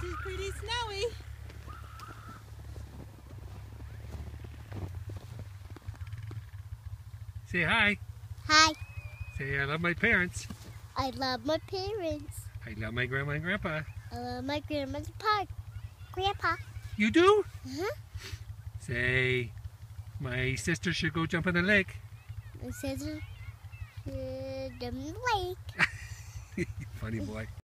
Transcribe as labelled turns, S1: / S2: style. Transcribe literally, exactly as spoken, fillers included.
S1: is pretty snowy.
S2: Say hi.
S3: Hi.
S2: Say I love my parents.
S3: I love my parents.
S2: I love my grandma and grandpa.
S3: I love my grandma's park. Grandpa.
S2: You do?
S3: Uh-huh.
S2: Say my sister should go jump in the lake.
S3: My sister should jump in the lake.
S2: Funny boy.